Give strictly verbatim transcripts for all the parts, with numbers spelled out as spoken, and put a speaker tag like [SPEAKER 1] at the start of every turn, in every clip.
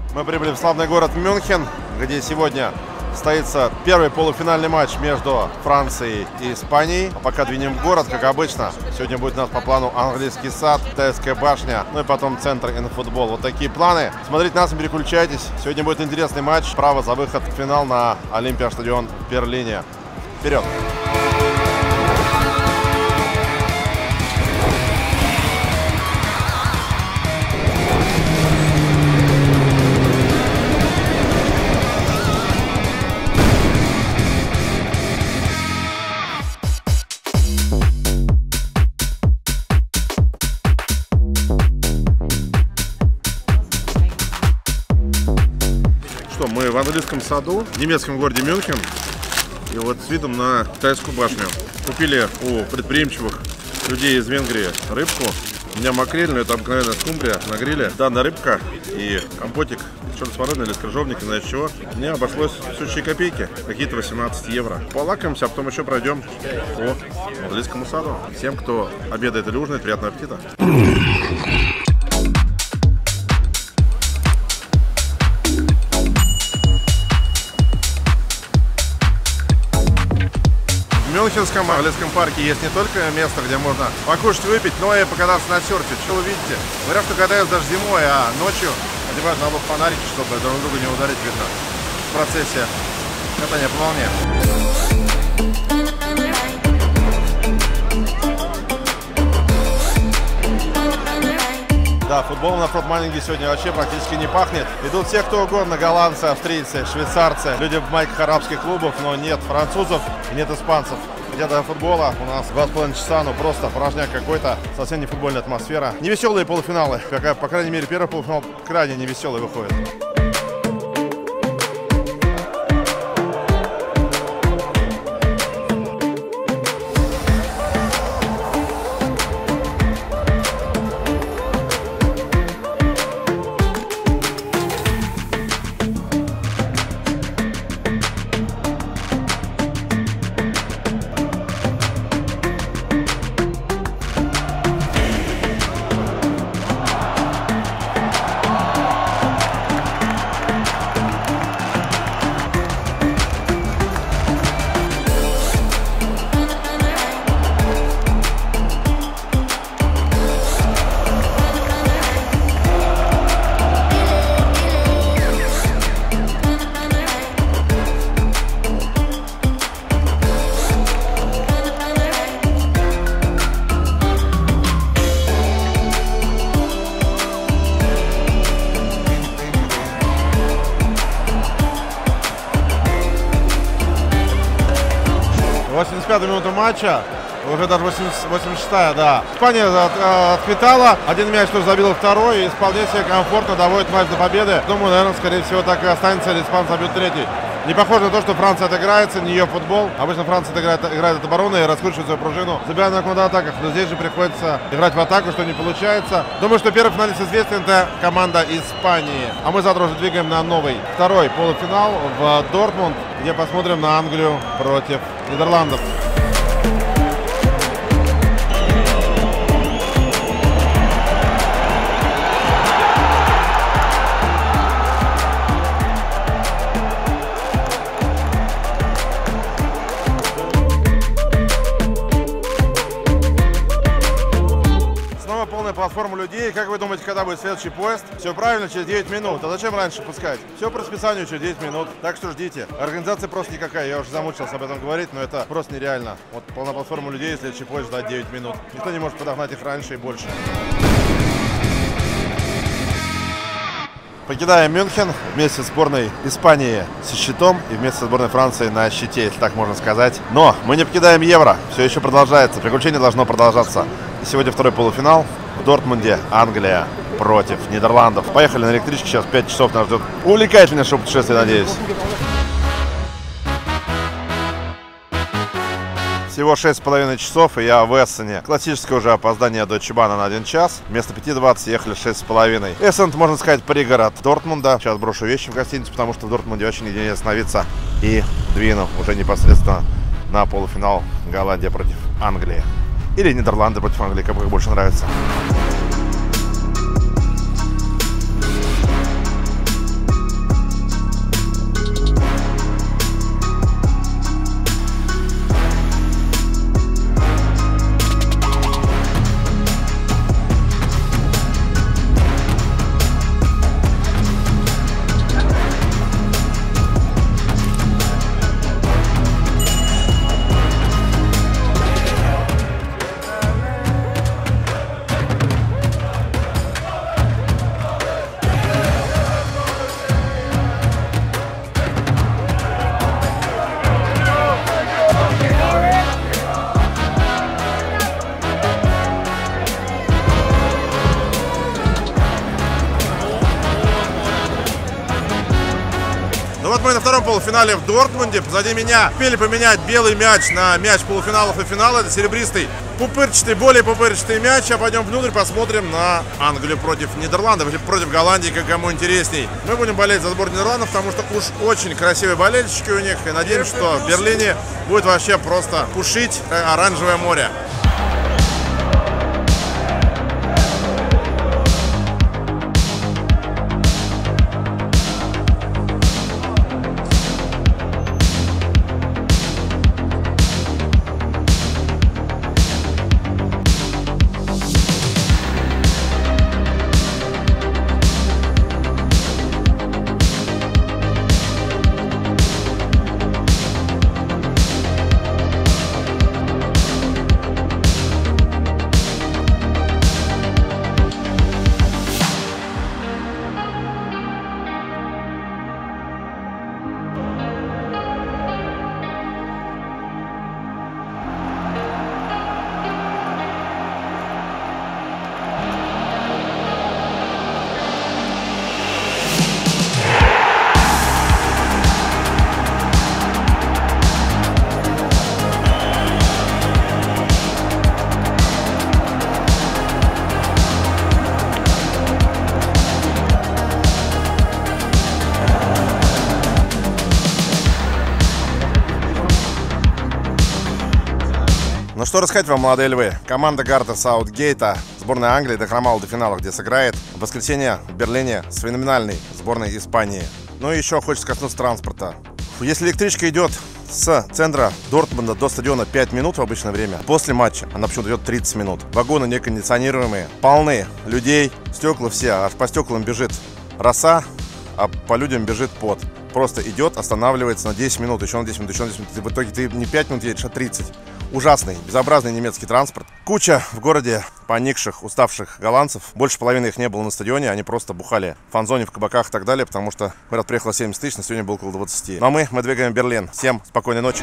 [SPEAKER 1] Мы прибыли в славный город Мюнхен, где сегодня состоится первый полуфинальный матч между Францией и Испанией. А пока двинем в город, как обычно. Сегодня будет у нас по плану английский сад, Тайская башня, ну и потом центр инфутбол. Вот такие планы. Смотрите нас, не переключайтесь. Сегодня будет интересный матч. Право за выход в финал на Олимпиа-стадион в Берлине. Вперед! Мы в английском саду, в немецком городе Мюнхен, и вот с видом на Тайскую башню. Купили у предприимчивых людей из Венгрии рыбку. У меня макрель, но это обыкновенная скумбрия на гриле. Данная рыбка и компотик черной смородины или с крыжовника, знаешь чего. Мне обошлось сущие копейки, какие-то восемнадцать евро. Полакаемся, а потом еще пройдем по английскому саду. Всем, кто обедает или ужинает, приятного аппетита! В Мюнхенском английском парке есть не только место, где можно покушать, выпить, но и покататься на серфе. Что вы видите? Говорят, что катаются даже зимой, а ночью одевают на лоб фонарики, чтобы друг друга не ударить, видно, в процессе катания по волне. Да, футбол на фронт-майнинге сегодня вообще практически не пахнет. Идут все кто угодно, голландцы, австрийцы, швейцарцы, люди в майках арабских клубов, но нет французов и нет испанцев. Где-то футбола у нас два с половиной часа, ну просто порожняк какой-то, совсем не футбольная атмосфера. Невеселые полуфиналы, какая, по крайней мере, первый полуфинал крайне невеселый выходит. восемьдесят пятая минута матча, уже даже восемьдесят шестая, да. Испания от, отхватала, один мяч тоже забил второй, и вполне себе комфортно доводит матч до победы. Думаю, наверное, скорее всего так и останется, или испанцы забьют третий. Не похоже на то, что Франция отыграется, не ее футбол. Обычно Франция играет, играет от обороны и раскручивает свою пружину, забирая на контратаках, но здесь же приходится играть в атаку, что не получается. Думаю, что первый финалист известен, это команда Испании. А мы завтра уже двигаем на новый, второй полуфинал в Дортмунд, где посмотрим на Англию против Нидерландов. Полная платформа людей. Как вы думаете, когда будет следующий поезд? Все правильно, через девять минут. А зачем раньше пускать? Все по расписанию через девять минут. Так что ждите. Организация просто никакая. Я уже замучился об этом говорить, но это просто нереально. Вот полная платформа людей, следующий поезд ждать девять минут. Никто не может подогнать их раньше и больше. Покидаем Мюнхен вместе с сборной Испании со щитом и вместе со сборной Франции на щите, если так можно сказать. Но мы не покидаем Евро. Все еще продолжается. Приключение должно продолжаться. И сегодня второй полуфинал в Дортмунде. Англия против Нидерландов. Поехали на электричке. Сейчас пять часов нас ждет увлекательное шоу-путешествие, надеюсь. Всего шесть с половиной часов, и я в Эссене. Классическое уже опоздание до Чебана на один час. Вместо пяти двадцать ехали шесть с половиной. Эссен, можно сказать, пригород Дортмунда. Сейчас брошу вещи в гостиницу, потому что в Дортмунде вообще нигде не остановиться. И двину уже непосредственно на полуфинал Голландия против Англии. Или Нидерланды против Англии, как больше нравится. Ну вот мы на втором полуфинале в Дортмунде. Позади меня успели поменять белый мяч на мяч полуфиналов и финала. Это серебристый, пупырчатый, более пупырчатый мяч. А пойдем внутрь, посмотрим на Англию против Нидерландов или против Голландии, как кому интересней. Мы будем болеть за сборную Нидерландов, потому что уж очень красивые болельщики у них. И надеемся, что в Берлине будет вообще просто пушить оранжевое море. Ну что рассказать вам, молодые львы. Команда Гарета Саутгейта, сборная Англии, дохромала до финала, где сыграет в воскресенье в Берлине с феноменальной сборной Испании. Ну и еще хочется коснуться транспорта. Если электричка идет с центра Дортмунда до стадиона пять минут в обычное время, после матча она почему-то идет тридцать минут. Вагоны некондиционируемые, полны людей, стекла все, аж по стеклам бежит роса, а по людям бежит пот. Просто идет, останавливается на десять минут, еще на десять минут, еще на десять минут. В итоге ты не пять минут едешь, а тридцать. Ужасный, безобразный немецкий транспорт. Куча в городе поникших, уставших голландцев. Больше половины их не было на стадионе. Они просто бухали в фан-зоне, в кабаках и так далее. Потому что, говорят, приехало семьдесят тысяч, на сегодня было около двадцати. Ну а мы, мы двигаем в Берлин. Всем спокойной ночи.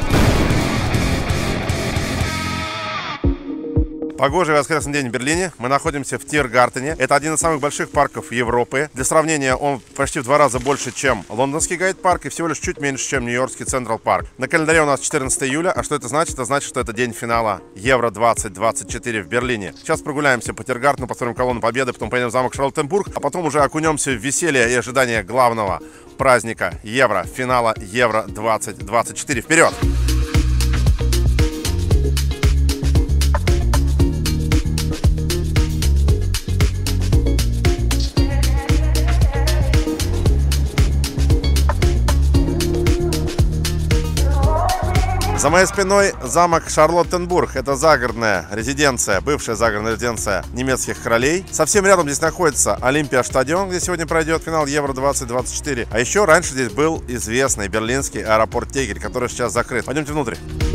[SPEAKER 1] Погожий воскресный день в Берлине. Мы находимся в Тиргартене. Это один из самых больших парков Европы. Для сравнения, он почти в два раза больше, чем лондонский гайд-парк, и всего лишь чуть меньше, чем нью-йоркский Централ Парк. На календаре у нас четырнадцатое июля. А что это значит? Это значит, что это день финала Евро двадцать двадцать четыре в Берлине. Сейчас прогуляемся по Тиргартену, посмотрим колонну Победы, потом поедем в замок Шарлоттенбург, а потом уже окунемся в веселье и ожидание главного праздника Евро, финала Евро двадцать двадцать четыре. Вперед! За моей спиной замок Шарлоттенбург. Это загородная резиденция, бывшая загородная резиденция немецких королей. Совсем рядом здесь находится Олимпиа-стадион, где сегодня пройдет финал Евро двадцать двадцать четыре. А еще раньше здесь был известный берлинский аэропорт Тегель, который сейчас закрыт. Пойдемте внутрь.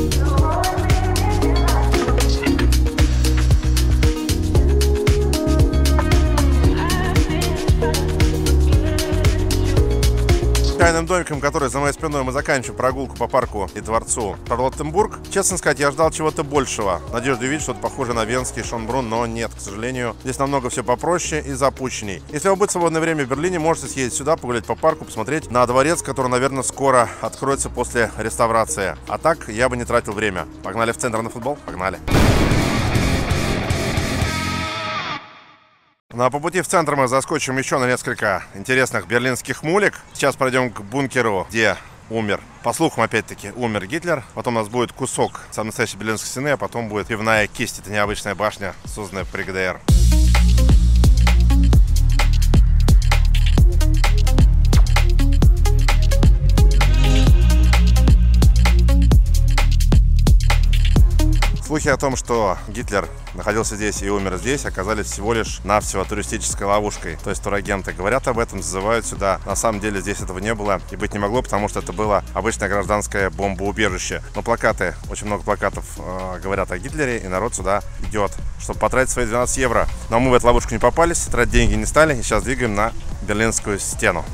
[SPEAKER 1] Чайным домиком, который за моей спиной, мы заканчиваем прогулку по парку и дворцу Шарлоттенбург. Честно сказать, я ждал чего-то большего. Надежда увидеть что-то похожее на венский Шонбрунн, но нет, к сожалению. Здесь намного все попроще и запущенней. Если вам будет свободное время в Берлине, можете съездить сюда, погулять по парку, посмотреть на дворец, который, наверное, скоро откроется после реставрации. А так, я бы не тратил время. Погнали в центр на футбол? Погнали! Ну а по пути в центр мы заскочим еще на несколько интересных берлинских мулек. Сейчас пройдем к бункеру, где умер, по слухам опять-таки, умер Гитлер. Потом у нас будет кусок самой настоящей берлинской стены, а потом будет пивная кисть. Это необычная башня, созданная при ГДР. Слухи о том, что Гитлер находился здесь и умер здесь, оказались всего лишь навсего туристической ловушкой. То есть турагенты говорят об этом, зазывают сюда. На самом деле здесь этого не было и быть не могло, потому что это было обычное гражданское бомбоубежище. Но плакаты, очень много плакатов э, говорят о Гитлере, и народ сюда идет, чтобы потратить свои двенадцать евро. Но мы в эту ловушку не попались, тратить деньги не стали, и сейчас двигаем на Берлинскую стену.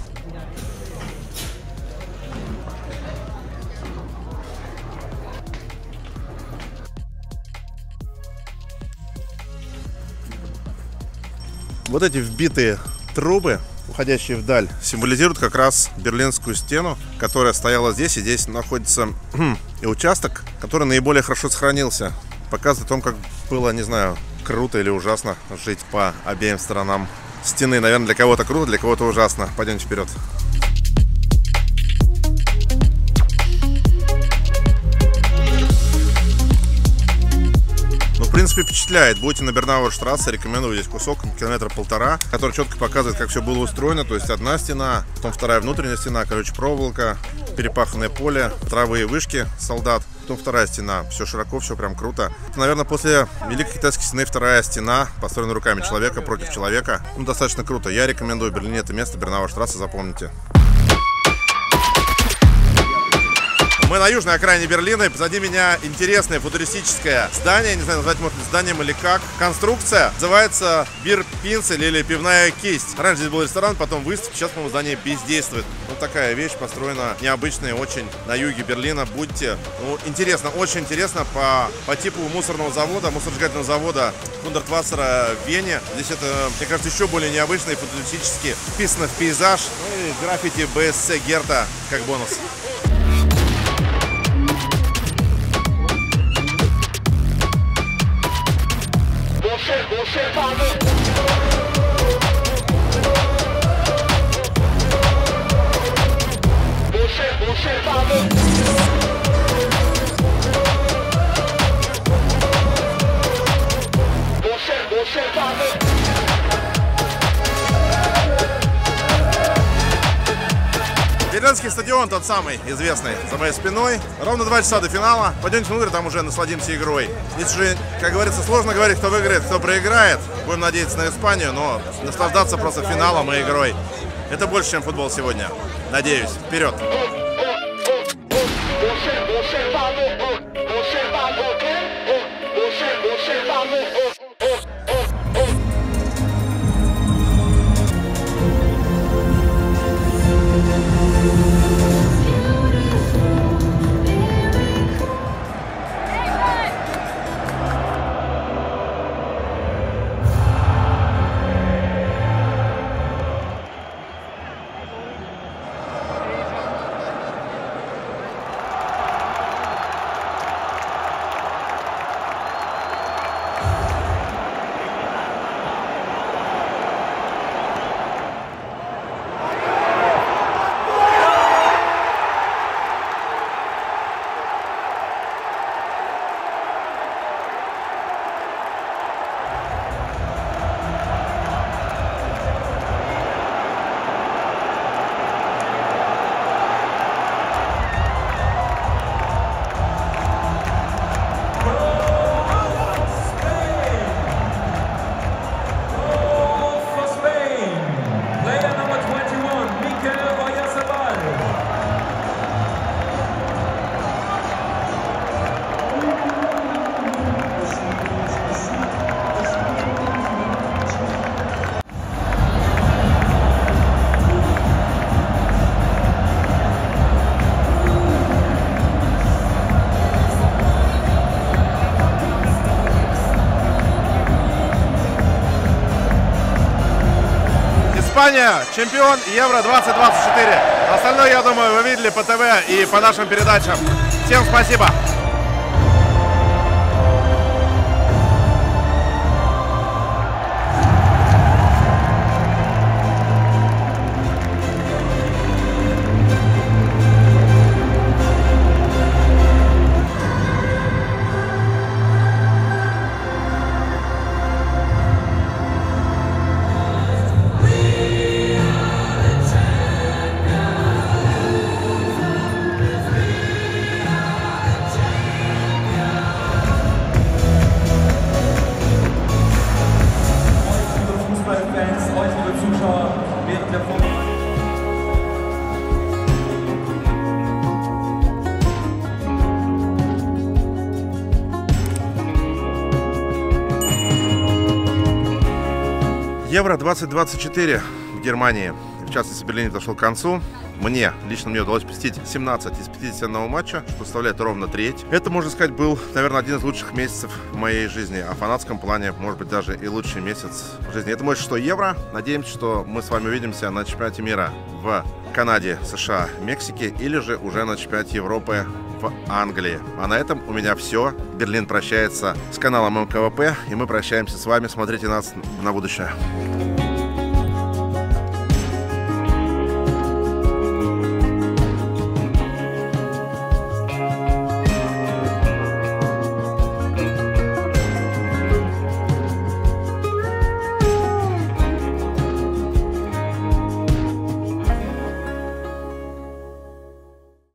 [SPEAKER 1] Вот эти вбитые трубы уходящие вдаль, символизируют как раз Берлинскую стену, которая стояла здесь. И здесь находится и участок, который наиболее хорошо сохранился. Показывает о том, как было, не знаю, круто или ужасно жить по обеим сторонам стены. Наверное, для кого-то круто, для кого-то ужасно. Пойдемте вперед. В принципе, впечатляет. Будете на Бернауэр штрассе, рекомендую. Здесь кусок километра полтора, который четко показывает, как все было устроено. То есть одна стена, потом вторая внутренняя стена, короче, проволока, перепаханное поле, травы и вышки солдат. Потом вторая стена. Все широко, все прям круто. Это, наверное, после Великой Китайской стены вторая стена, построена руками человека против человека. Ну, достаточно круто. Я рекомендую. В Берлине это место, Бернауэр штрассе, запомните. Мы на южной окраине Берлина, и позади меня интересное футуристическое здание, не знаю, назвать можно зданием или как. Конструкция называется бир-пинцель или пивная кисть. Раньше здесь был ресторан, потом выставка, сейчас, по-моему, здание бездействует. Вот такая вещь, построена необычная очень на юге Берлина. Будьте, ну, интересно, очень интересно по, по типу мусорного завода, мусоросжигательного завода Хундертвассера в Вене. Здесь это, мне кажется, еще более необычно и футуристически вписано в пейзаж. Ну и граффити БСЦ Герта как бонус. Берлинский стадион, тот самый известный, за моей спиной. Ровно два часа до финала. Пойдемте внутрь, там уже насладимся игрой. Здесь уже, как говорится, сложно говорить, кто выиграет, кто проиграет. Будем надеяться на Испанию, но наслаждаться просто финалом и игрой. Это больше, чем футбол сегодня. Надеюсь. Вперед! Испания, чемпион Евро двадцать двадцать четыре. Остальное, я думаю, вы видели по ТВ и по нашим передачам. Всем спасибо. Евро двадцать двадцать четыре в Германии, в частности, в Берлине подошел к концу. Мне, лично мне удалось посетить семнадцать из пятидесяти одного матча, что составляет ровно треть. Это, можно сказать, был, наверное, один из лучших месяцев в моей жизни. А в фанатском плане, может быть, даже и лучший месяц в жизни. Это мой шестой евро. Надеемся, что мы с вами увидимся на чемпионате мира в Канаде, США, Мексике или же уже на чемпионате Европы в Англии. А на этом у меня все. Берлин прощается с каналом эм ка вэ пэ, и мы прощаемся с вами. Смотрите нас на будущее.